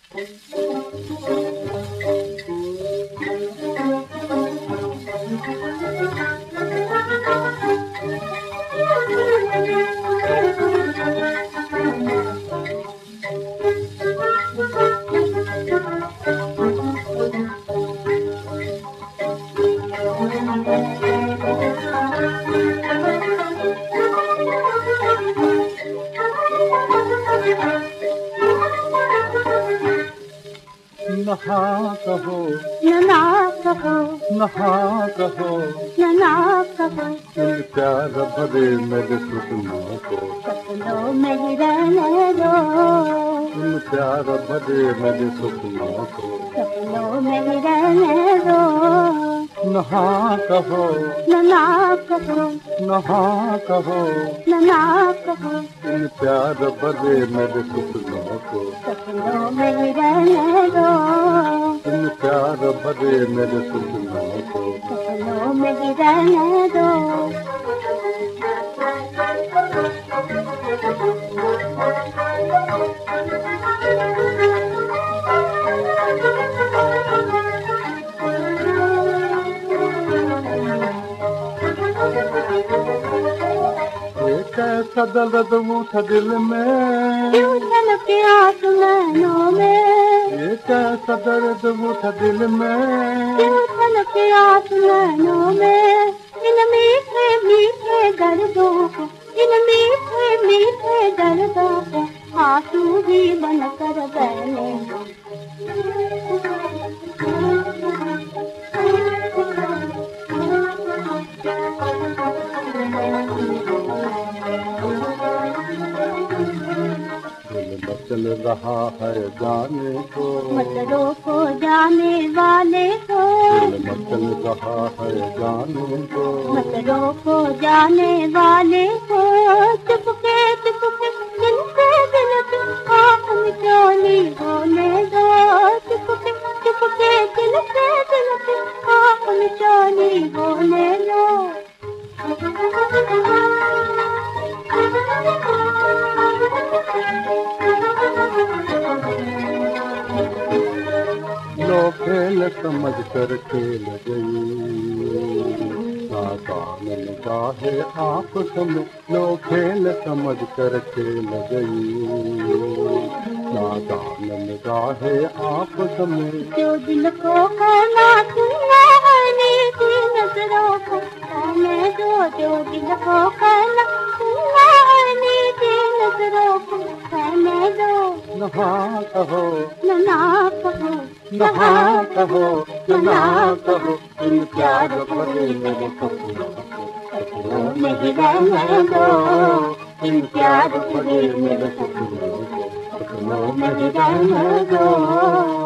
नहा कहो नना कहो नहा कहो नना कहो इन प्यार भरे मेरे सपनों को सपनों में ही रहने दो इन प्यार भरे मेरे सपनों को सपनों में ही रहने दो नहा कहो नना कहो नहा कहो नना कहो इन प्यार भरे मेरे सपनों को सपनों में ही रहने दो इन प्यार भरे मेरे सपनों को सपनों में ही रहने दो कैसा दर्द उठा दिल में क्यों छलके आसमानों में ये कैसा दर्द उठा दिल में क्यों छलके आसमानों में इन मीठे मीठे दर्दों को इन मीठे मीठे दर्दों को आंसू भी बनकर बहने चल रहा है जाने को मत रोको जाने वाले को चल रहा है जाने को मत रोको जाने वाले को चुपके चुपके दिल से दिल की आँख मिचौली होने दो चुपके चुपके दिल से दिल की आँख मिचौली होने दो लो खेल समझ कर खेल गई नादान निगाहे आप समझ लो खेल समझ कर खेल गई नादान निगाहे आप समझ जो दिल को कहना सुनना है की नजरों को कहने दो जो दिल को कहना सुनना है की नजरों को कहने दो नहा कहो नना कहो नहा कहो नहा कहो इन प्यार भरे मेरे सपनों को सपनों में ही रहने दो इन प्यार भरे मेरे सपनों को सपनों में ही रहने दो